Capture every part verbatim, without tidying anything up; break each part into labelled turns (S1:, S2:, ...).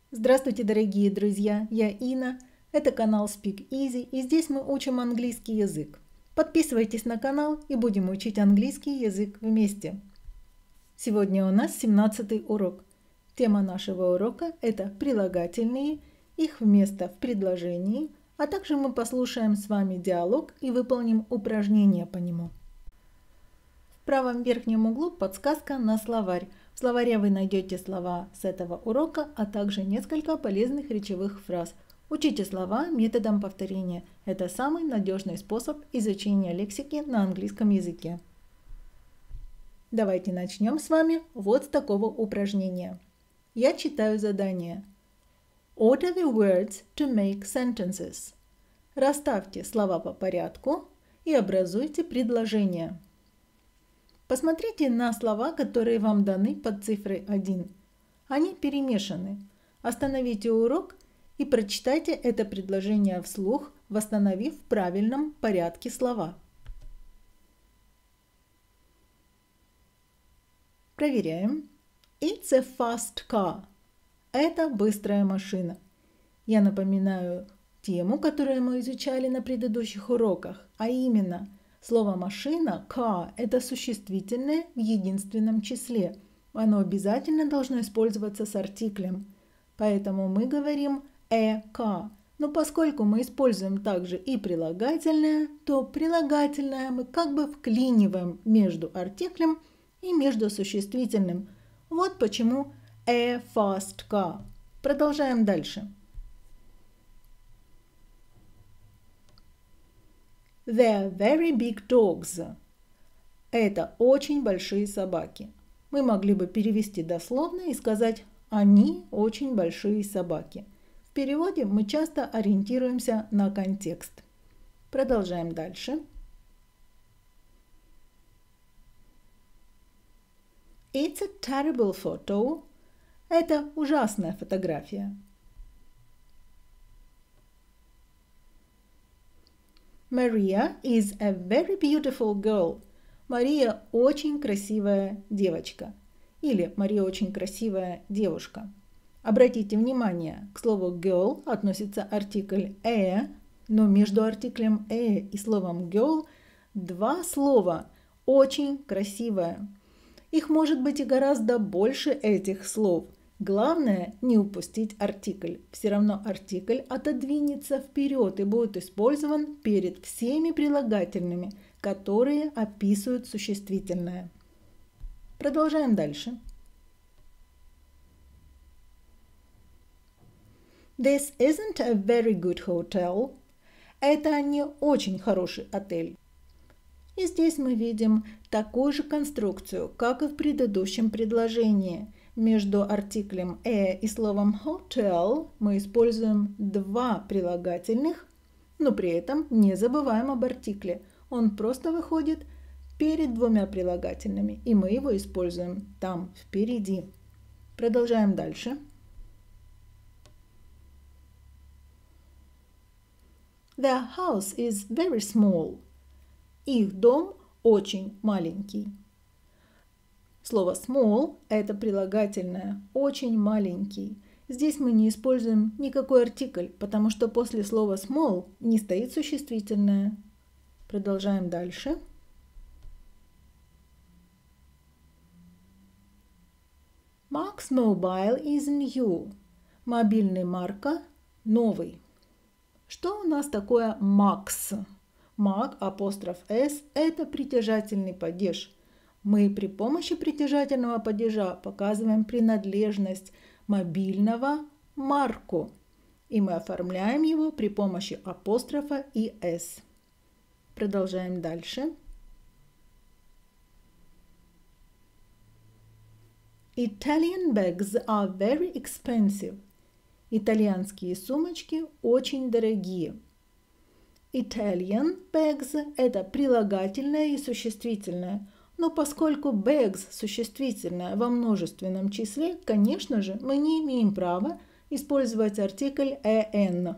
S1: Здравствуйте, дорогие друзья! Я Инна. Это канал Speak Easy, и здесь мы учим английский язык. Подписывайтесь на канал и будем учить английский язык вместе. Сегодня у нас семнадцатый урок. Тема нашего урока – это прилагательные, их место в предложении, а также мы послушаем с вами диалог и выполним упражнение по нему. В правом верхнем углу подсказка на словарь. В словаре вы найдете слова с этого урока, а также несколько полезных речевых фраз. Учите слова методом повторения. Это самый надежный способ изучения лексики на английском языке. Давайте начнем с вами вот с такого упражнения. Я читаю задание. Order the words to make sentences. Расставьте слова по порядку и образуйте предложение. Посмотрите на слова, которые вам даны под цифрой один. Они перемешаны. Остановите урок и прочитайте это предложение вслух, восстановив в правильном порядке слова. Проверяем. It's a fast car. Это быстрая машина. Я напоминаю тему, которую мы изучали на предыдущих уроках, а именно слово «машина» car – это существительное в единственном числе. Оно обязательно должно использоваться с артиклем. Поэтому мы говорим a car. Но поскольку мы используем также и прилагательное, то прилагательное мы как бы вклиниваем между артиклем и между существительным. Вот почему a fast car. Продолжаем дальше. They're very big dogs. Это очень большие собаки. Мы могли бы перевести дословно и сказать «они очень большие собаки». В переводе мы часто ориентируемся на контекст. Продолжаем дальше. It's a terrible photo. Это ужасная фотография. Maria is a very beautiful girl. Мария очень красивая девочка. Или Мария очень красивая девушка. Обратите внимание, к слову girl относится артикль a, но между артиклем a и словом girl два слова очень красивая. Их может быть и гораздо больше этих слов. Главное не упустить артикль. Все равно артикль отодвинется вперед и будет использован перед всеми прилагательными, которые описывают существительное. Продолжаем дальше. This isn't a very good hotel. Это не очень хороший отель. И здесь мы видим такую же конструкцию, как и в предыдущем предложении. Между артиклем a и словом hotel мы используем два прилагательных, но при этом не забываем об артикле. Он просто выходит перед двумя прилагательными, и мы его используем там, впереди. Продолжаем дальше. Their house is very small. Их дом очень маленький. Слово small – это прилагательное «очень маленький». Здесь мы не используем никакой артикль, потому что после слова small не стоит существительное. Продолжаем дальше. Mark's mobile is new. Мобильный Марка новый. Что у нас такое Max? Mac, апостроф S – это притяжательный падеж. Мы при помощи притяжательного падежа показываем принадлежность мобильного Марку, и мы оформляем его при помощи апострофа и S. Продолжаем дальше. Italian bags are very expensive. Итальянские сумочки очень дорогие. Italian bags – это прилагательное и существительное. Но поскольку bags существительное во множественном числе, конечно же, мы не имеем права использовать артикль an.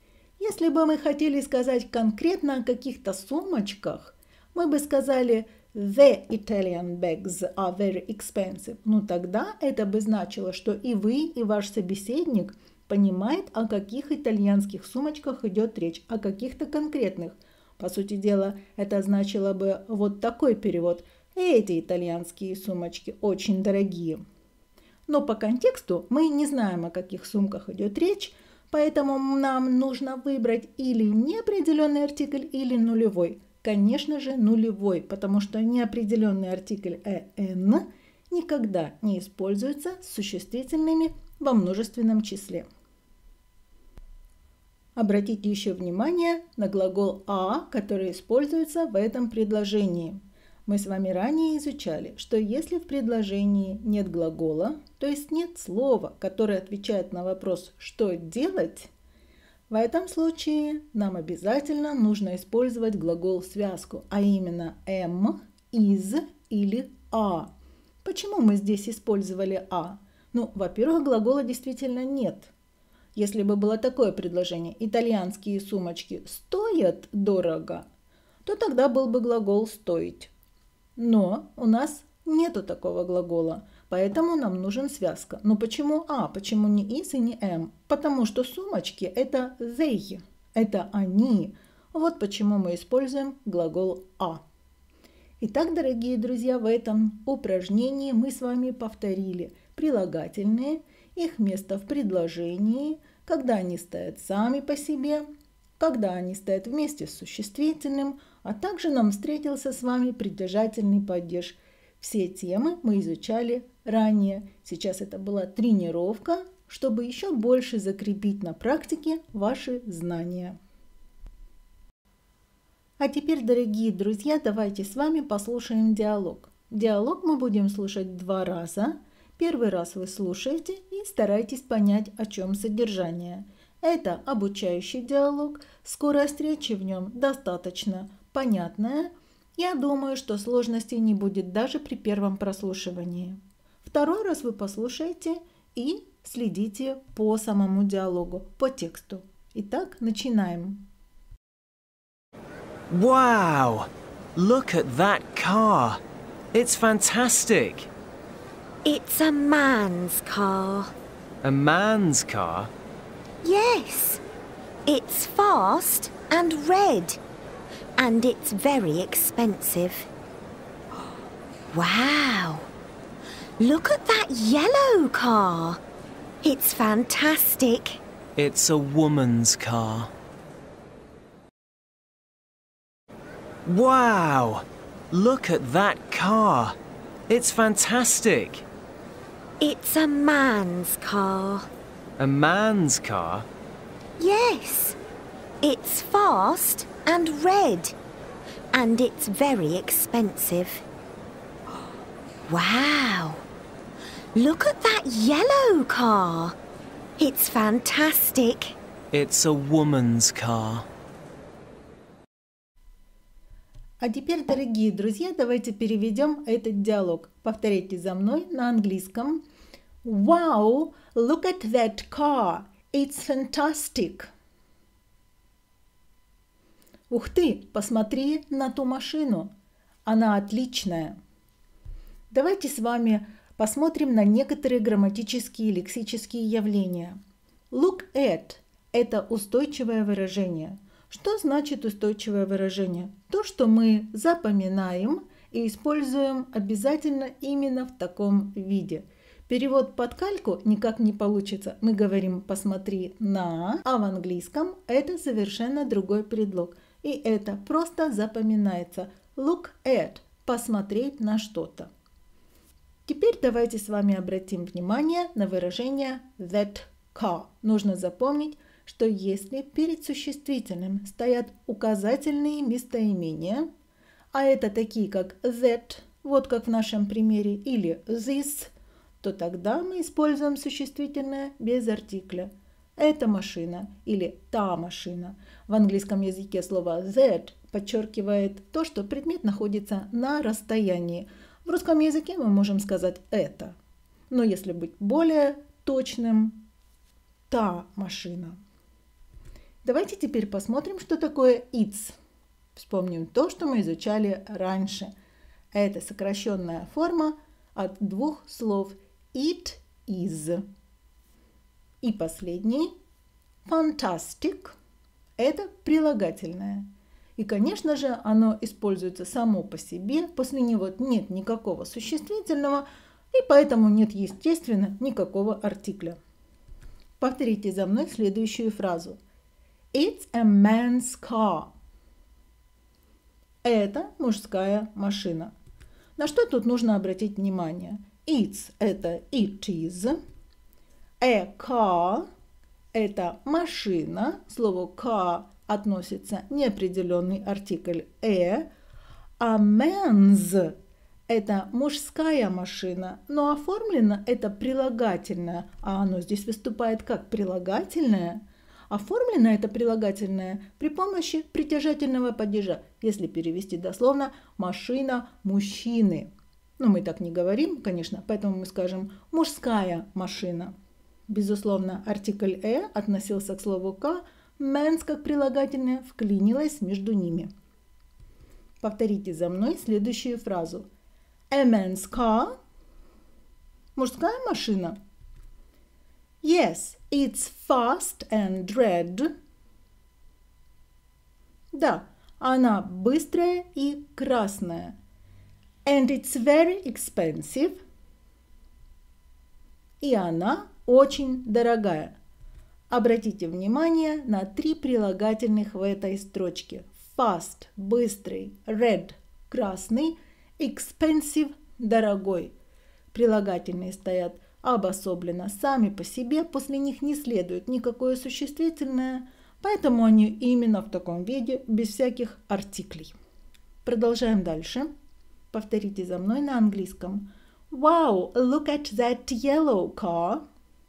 S1: Если бы мы хотели сказать конкретно о каких-то сумочках, мы бы сказали The Italian bags are very expensive. Ну тогда это бы значило, что и вы, и ваш собеседник понимает, о каких итальянских сумочках идет речь, о каких-то конкретных. По сути дела, это значило бы вот такой перевод. Эти итальянские сумочки очень дорогие. Но по контексту мы не знаем, о каких сумках идет речь, поэтому нам нужно выбрать или неопределенный артикль, или нулевой. Конечно же, нулевой, потому что неопределенный артикль «эн» никогда не используется с существительными во множественном числе. Обратите еще внимание на глагол «а», который используется в этом предложении. Мы с вами ранее изучали, что если в предложении нет глагола, то есть нет слова, которое отвечает на вопрос «что делать?», в этом случае нам обязательно нужно использовать глагол-связку, а именно «am», «is» или «are». Почему мы здесь использовали «а»? Ну, во-первых, глагола действительно нет. Если бы было такое предложение «итальянские сумочки стоят дорого», то тогда был бы глагол «стоить». Но у нас нету такого глагола, поэтому нам нужен связка. Но почему «а», почему не «is» и не «am»? Потому что сумочки – это they, это они. Вот почему мы используем глагол «а». Итак, дорогие друзья, в этом упражнении мы с вами повторили прилагательные, их место в предложении, когда они стоят сами по себе, когда они стоят вместе с существительным, а также нам встретился с вами притяжательный падеж. Все темы мы изучали ранее. Сейчас это была тренировка, чтобы еще больше закрепить на практике ваши знания. А теперь, дорогие друзья, давайте с вами послушаем диалог. Диалог мы будем слушать два раза. Первый раз вы слушаете и старайтесь понять, о чем содержание. Это обучающий диалог, скорость речи в нем достаточно понятная. Я думаю, что сложностей не будет даже при первом прослушивании. Второй раз вы послушаете и следите по самому диалогу, по тексту. Итак, начинаем.
S2: Wow! Look at that car. It's fantastic.
S3: It's a man's car.
S2: A man's car?
S3: Yes. It's fast and red. And it's very expensive. Wow! Look at that yellow car. It's fantastic.
S2: It's a woman's car. Wow! Look at that car. It's fantastic.
S3: It's a man's car.
S2: A man's car?
S3: Yes. It's fast and red. And it's very expensive. Wow! Look at that yellow car. It's fantastic.
S2: It's a woman's car.
S1: А теперь, дорогие друзья, давайте переведем этот диалог. Повторите за мной на английском. Wow, look at that car. It's fantastic. Ух ты, посмотри на ту машину. Она отличная. Давайте с вами посмотрим на некоторые грамматические и лексические явления. Look at – это устойчивое выражение. Что значит устойчивое выражение? То, что мы запоминаем и используем обязательно именно в таком виде. Перевод под кальку никак не получится. Мы говорим «посмотри на», а в английском это совершенно другой предлог. И это просто запоминается. Look at – посмотреть на что-то. Теперь давайте с вами обратим внимание на выражение that car. Нужно запомнить, что если перед существительным стоят указательные местоимения, а это такие как that, вот как в нашем примере, или this, то тогда мы используем существительное без артикля. Это машина или та машина. В английском языке слово that подчеркивает то, что предмет находится на расстоянии. В русском языке мы можем сказать это. Но если быть более точным, та машина. Давайте теперь посмотрим, что такое it's. Вспомним то, что мы изучали раньше. Это сокращенная форма от двух слов it is. И последний fantastic – это прилагательное. И, конечно же, оно используется само по себе, после него нет никакого существительного, и поэтому нет, естественно, никакого артикля. Повторите за мной следующую фразу. It's a man's car. Это мужская машина. На что тут нужно обратить внимание? It's – это it is. A car – это машина. Слово car относится неопределенный артикль «э», а man's – это мужская машина, но оформлено это прилагательное, а оно здесь выступает как прилагательное. Оформлено это прилагательное при помощи притяжательного падежа, если перевести дословно «машина мужчины». Но мы так не говорим, конечно, поэтому мы скажем «мужская машина». Безусловно, артикль «э» относился к слову «к», man's как прилагательное вклинилось между ними. Повторите за мной следующую фразу. A man's car. Мужская машина. Yes, it's fast and red. Да, она быстрая и красная. And it's very expensive. И она очень дорогая. Обратите внимание на три прилагательных в этой строчке. Fast – быстрый, red – красный, expensive – дорогой. Прилагательные стоят обособленно сами по себе, после них не следует никакое существительное, поэтому они именно в таком виде, без всяких артиклей. Продолжаем дальше. Повторите за мной на английском. Wow, look at that yellow car.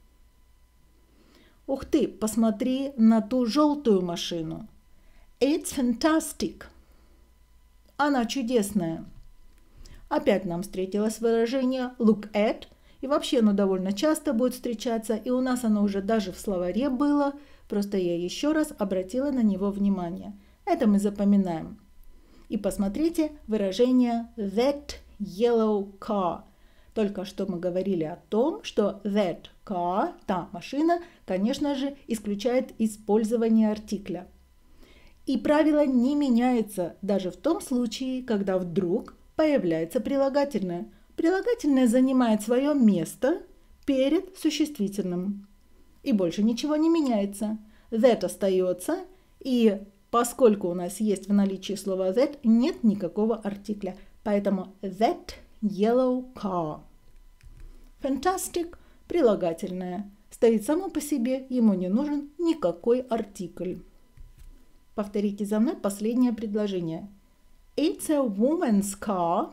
S1: Ух ты, посмотри на ту желтую машину. It's fantastic. Она чудесная. Опять нам встретилось выражение look at, и вообще оно довольно часто будет встречаться, и у нас оно уже даже в словаре было, просто я еще раз обратила на него внимание. Это мы запоминаем. И посмотрите выражение that yellow car. Только что мы говорили о том, что that car, та машина, конечно же, исключает использование артикля. И правило не меняется даже в том случае, когда вдруг появляется прилагательное. Прилагательное занимает свое место перед существительным. И больше ничего не меняется. That остается, и поскольку у нас есть в наличии слова that, нет никакого артикля. Поэтому that yellow car. Fantastic – прилагательное. Стоит само по себе, ему не нужен никакой артикль. Повторите за мной последнее предложение. It's a woman's car.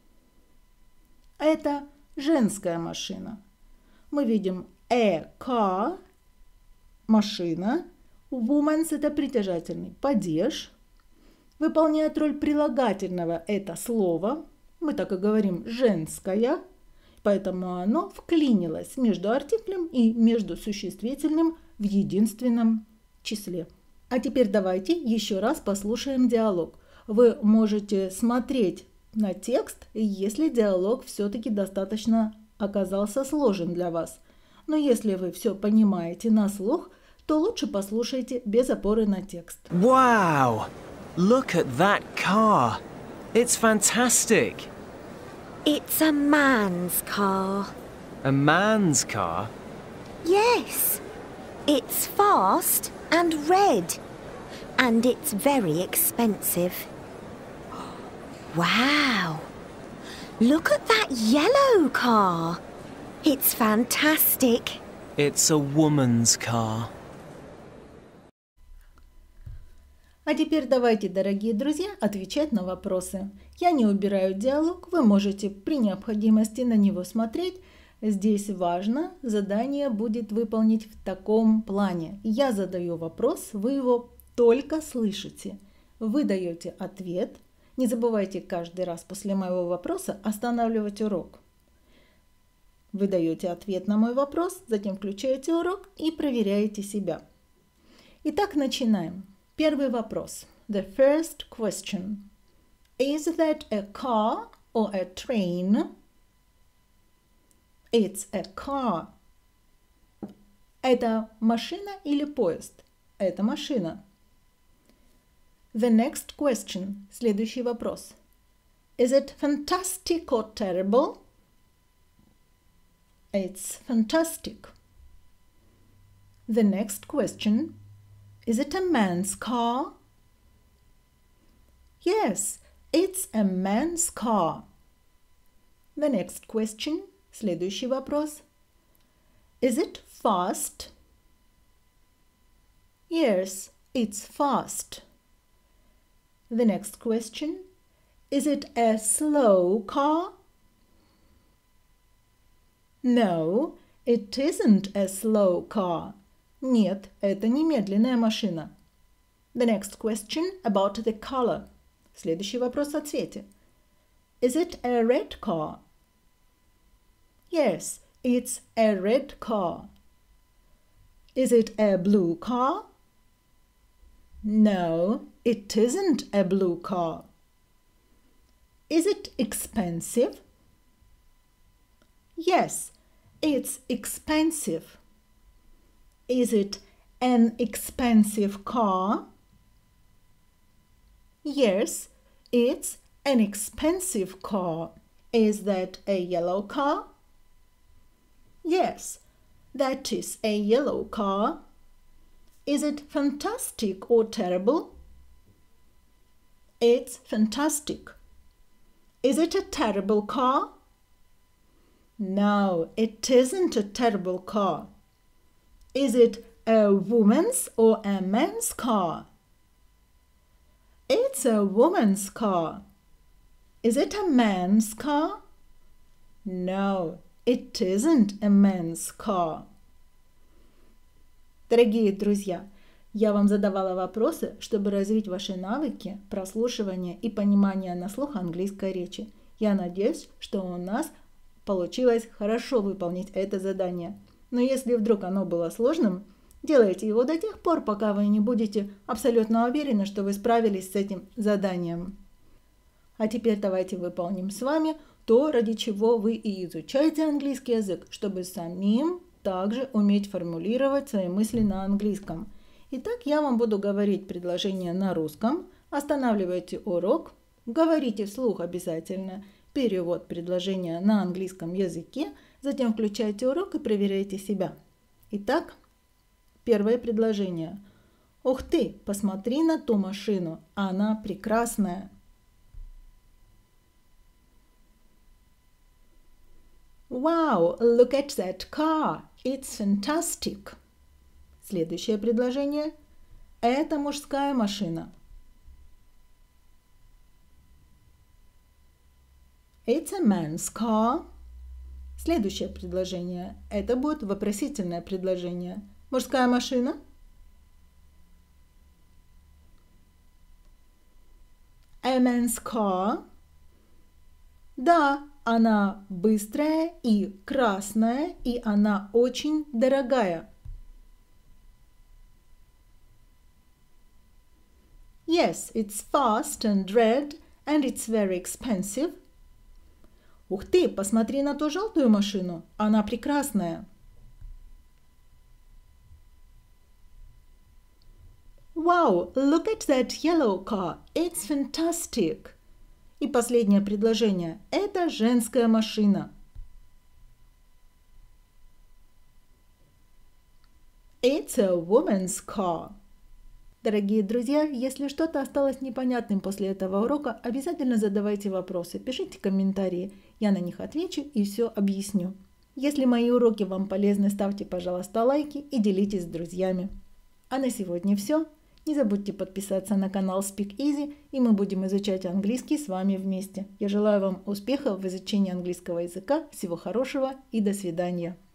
S1: Это женская машина. Мы видим a car – машина. Woman's – это притяжательный падеж. Выполняет роль прилагательного это слово. Мы так и говорим «женская». Поэтому оно вклинилось между артиклем и между существительным в единственном числе. А теперь давайте еще раз послушаем диалог. Вы можете смотреть на текст, если диалог все-таки достаточно оказался сложен для вас. Но если вы все понимаете на слух, то лучше послушайте без опоры на текст.
S2: Wow! Look at that car. It's fantastic.
S3: It's a man's car.
S2: A man's car?
S3: Yes. It's fast and red. And it's very expensive. Wow. Look at that yellow car. It's fantastic.
S2: It's a woman's car.
S1: А теперь давайте, дорогие друзья, отвечать на вопросы. Я не убираю диалог, вы можете при необходимости на него смотреть. Здесь важно, задание будет выполнить в таком плане. Я задаю вопрос, вы его только слышите. Вы даете ответ. Не забывайте каждый раз после моего вопроса останавливать урок. Вы даете ответ на мой вопрос, затем включаете урок и проверяете себя. Итак, начинаем. Первый вопрос. The first question. Is that a car or a train? It's a car. Это машина или поезд? Это машина. The next question. Следующий вопрос. Is it fantastic or terrible? It's fantastic. The next question. Is it a man's car? Yes, it's a man's car. The next question. Следующий вопрос. Is it fast? Yes, it's fast. The next question. Is it a slow car? No, it isn't a slow car. Нет, это не медленная машина. The next question about the color. Следующий вопрос о цвете. Is it a red car? Yes, it's a red car. Is it a blue car? No, it isn't a blue car. Is it expensive? Yes, it's expensive. Is it an expensive car? Yes, it's an expensive car. Is that a yellow car? Yes, that is a yellow car. Is it fantastic or terrible? It's fantastic. Is it a terrible car? No, it isn't a terrible car. Is it a woman's or a man's car? It's a woman's car. Is it a man's car? No, it isn't a man's car. Дорогие друзья, я вам задавала вопросы, чтобы развить ваши навыки прослушивания и понимания на слух английской речи. Я надеюсь, что у нас получилось хорошо выполнить это задание. Но если вдруг оно было сложным, делайте его до тех пор, пока вы не будете абсолютно уверены, что вы справились с этим заданием. А теперь давайте выполним с вами то, ради чего вы и изучаете английский язык, чтобы самим также уметь формулировать свои мысли на английском. Итак, я вам буду говорить предложение на русском, останавливайте урок, говорите вслух обязательно перевод предложения на английском языке, затем включайте урок и проверяйте себя. Итак, первое предложение. Ух ты, посмотри на ту машину, она прекрасная. Wow, look at that car, it's fantastic. Следующее предложение. Это мужская машина. It's a man's car. Следующее предложение. Это будет вопросительное предложение. Мужская машина. A man's car. Да, она быстрая и красная, и она очень дорогая. Yes, it's fast and red, and it's very expensive. Ух ты, посмотри на ту желтую машину, она прекрасная. Wow, look at that yellow car, it's fantastic. И последнее предложение. Это женская машина. It's a woman's car. Дорогие друзья, если что-то осталось непонятным после этого урока, обязательно задавайте вопросы, пишите комментарии, я на них отвечу и все объясню. Если мои уроки вам полезны, ставьте, пожалуйста, лайки и делитесь с друзьями. А на сегодня все. Не забудьте подписаться на канал Speak Easy, и мы будем изучать английский с вами вместе. Я желаю вам успехов в изучении английского языка, всего хорошего и до свидания.